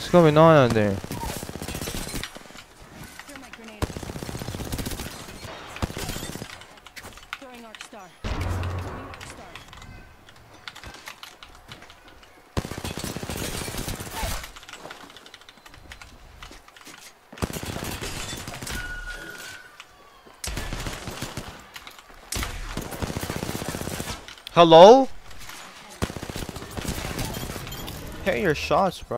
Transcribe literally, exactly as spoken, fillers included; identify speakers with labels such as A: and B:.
A: What's going on out there? Hello? Hit your shots, bro.